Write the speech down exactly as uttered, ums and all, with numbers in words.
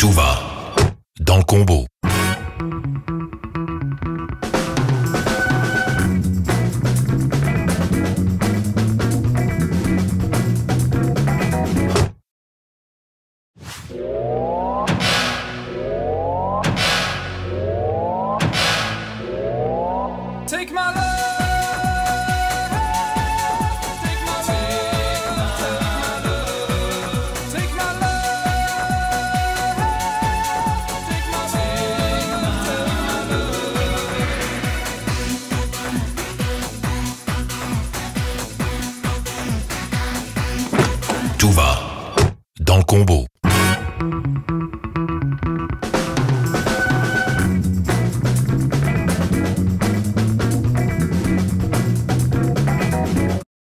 Tout va dans le combo. Take my love. Tout va dans le combo.